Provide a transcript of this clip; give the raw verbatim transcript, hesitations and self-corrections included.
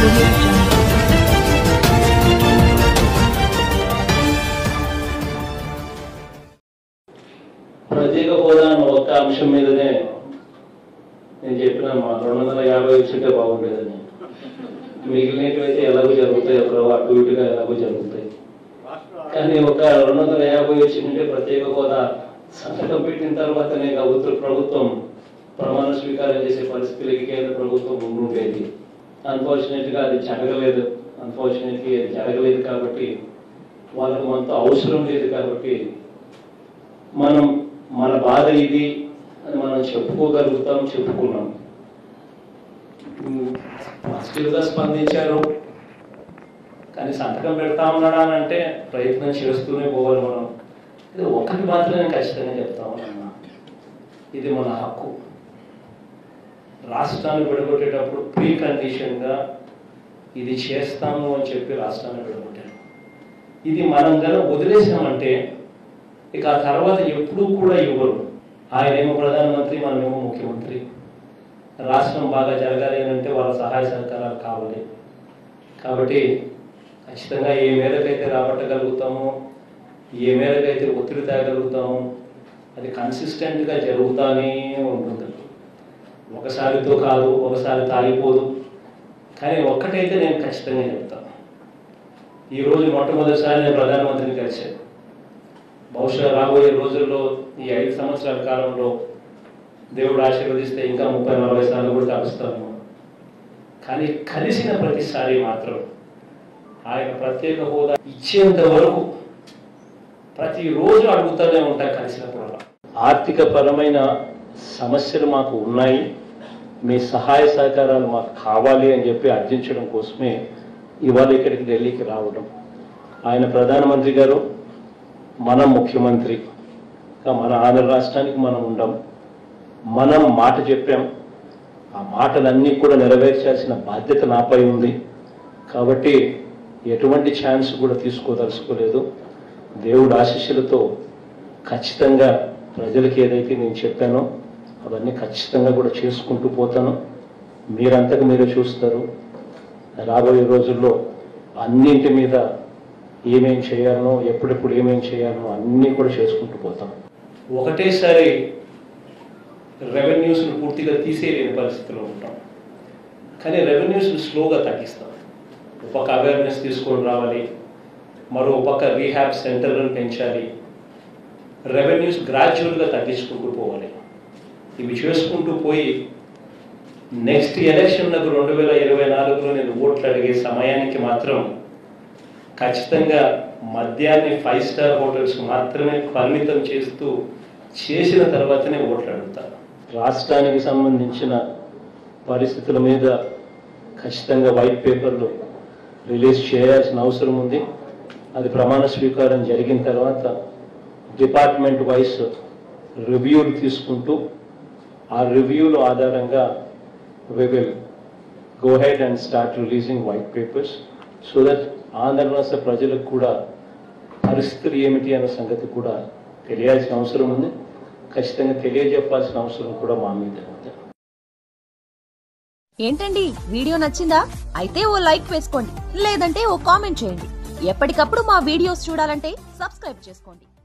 audio jungle. ప్రత్యేక హోదా ఒక్క అంశం మీదనే నేను చెప్పిన మా రెండు వందల యాభై వచ్చింటే బాగుండేదని. మిగిలినవైతే ఎలాగో జరుగుతాయి, అప్పుడు అటు ఇటుగా ఎలాగో జరుగుతాయి. కానీ ఒక రెండు వందల యాభై వచ్చిందంటే ప్రత్యేక హోదా సంతకం పెట్టిన తర్వాతనే ప్రభుత్వ ప్రభుత్వం ప్రమాణ స్వీకారం చేసే పరిస్థితులకి కేంద్ర ప్రభుత్వం ముందుండేది. అన్ఫార్చునేట్ గా అది జరగలేదు. అన్ఫార్చునేట్లీ అది జరగలేదు కాబట్టి వాళ్ళకు మనతో అవసరం లేదు కాబట్టి మనం మన బాధ ఇది అని మనం చెప్పుకోగలుగుతాం, చెప్పుకున్నాం. పాజిటివ్గా స్పందించారు. కానీ సంతకం పెడతా ఉన్నాడా అని అంటే ప్రయత్నం చేస్తూనే పోవాలి మనం. ఇది ఒకటి మాత్రమే ఖచ్చితంగా చెప్తా ఉన్నా, ఇది మన హక్కు. రాష్ట్రాన్ని విడగొట్టేటప్పుడు ప్రీ కండిషన్గా ఇది చేస్తాము అని చెప్పి రాష్ట్రాన్ని విడగొట్టారు. ఇది మనం కనుక వదిలేసామంటే ఇక ఆ తర్వాత ఎప్పుడూ కూడా ఇవ్వరు. ఆయనేమో ప్రధానమంత్రి, మనమేమో ముఖ్యమంత్రి. రాష్ట్రం బాగా జరగాలి అంటే వాళ్ళ సహాయ సహకారాలు కావాలి. కాబట్టి ఖచ్చితంగా ఏ మేరకైతే రాబట్టగలుగుతామో, ఏ మేరకైతే ఒత్తిడి తేగలుగుతామో అది కన్సిస్టెంట్గా జరుగుతూనే ఉంటుంది. ఒకసారితో కాదు, ఒకసారి తాగిపోదు. కానీ ఒక్కటైతే నేను ఖచ్చితంగా చెప్తాను, ఈరోజు మొట్టమొదటిసారి నేను ప్రధానమంత్రిని కలిశాను. బహుశా రాబోయే రోజుల్లో ఈ ఐదు సంవత్సరాల కాలంలో దేవుడు ఆశీర్వదిస్తే ఇంకా ముప్పై నలభై సార్లు కూడా కలుస్తాను. కానీ కలిసిన ప్రతిసారి మాత్రం ఆయన ప్రత్యేక హోదా ఇచ్చేంత వరకు ప్రతిరోజు అడుగుతూనే ఉంటాయి. కలిసినప్పుడు ఆర్థిక పరమైన సమస్యలు మాకు ఉన్నాయి, మీ సహాయ సహకారాలు మాకు కావాలి అని చెప్పి అర్థించడం కోసమే ఇవాళ ఇక్కడికి ఢిల్లీకి రావడం. ఆయన ప్రధానమంత్రి గారు, మనం ముఖ్యమంత్రి, మన ఆంధ్ర రాష్ట్రానికి మనం ఉండం. మనం మాట చెప్పాం, ఆ మాటలన్నీ కూడా నెరవేర్చాల్సిన బాధ్యత నాపై ఉంది. కాబట్టి ఎటువంటి ఛాన్స్ కూడా తీసుకోదలుచుకోలేదు. దేవుడు ఆశీస్సులతో ఖచ్చితంగా ప్రజలకి ఏదైతే నేను చెప్పానో అవన్నీ ఖచ్చితంగా కూడా చేసుకుంటూ పోతాను. మీరంతకు మీరే చూస్తారు. రాబోయే రోజుల్లో అన్నింటి మీద ఏమేం చేయాలనో, ఎప్పుడెప్పుడు ఏమేం చేయాలనో అన్నీ కూడా చేసుకుంటూ పోతాం. ఒకటేసారి రెవెన్యూస్ను పూర్తిగా తీసేయలేని పరిస్థితిలో ఉంటాం. కానీ రెవెన్యూస్ను స్లోగా తగ్గిస్తాం. ఒక పక్క అవేర్నెస్ తీసుకొని రావాలి, మరో పక్క రీహాబ్ సెంటర్లను పెంచాలి, రెవెన్యూస్ గ్రాడ్యువల్గా తగ్గించుకుంటూ పోవాలి. ఇవి చేసుకుంటూ పోయి నెక్స్ట్ ఎలక్షన్లకు రెండు వేల ఇరవై నాలుగులో నేను ఓట్లు అడిగే సమయానికి మాత్రం ఖచ్చితంగా మద్యాన్ని ఫైవ్ స్టార్ హోటల్స్ మాత్రమే పరిమితం చేస్తూ చేసిన తర్వాతనే ఓట్లు అడుగుతాను. రాష్ట్రానికి సంబంధించిన పరిస్థితుల మీద ఖచ్చితంగా వైట్ పేపర్లు రిలీజ్ చేయాల్సిన అవసరం ఉంది. అది ప్రమాణ స్వీకారం జరిగిన తర్వాత డిపార్ట్మెంట్ వైస్ రివ్యూలు తీసుకుంటూ ఆ రివ్యూల ఆధారంగా we will go ahead and start releasing white papers so that Andhra రాష్ట్ర ప్రజలకు కూడా పరిస్థితులు ఏమిటి అనే సంగతి కూడా తెలియాల్సిన అవసరం ఉంది. ఖచ్చితంగా తెలియజెప్పాల్సిన అవసరం కూడా మా మీద ఉంది. ఏంటండి, వీడియో నచ్చిందా? అయితే ఓ లైక్ వేసుకోండి, లేదంటే ఓ కామెంట్ చేయండి. ఎప్పటికప్పుడు మా వీడియోస్ చూడాలంటే సబ్స్క్రైబ్ చేసుకోండి.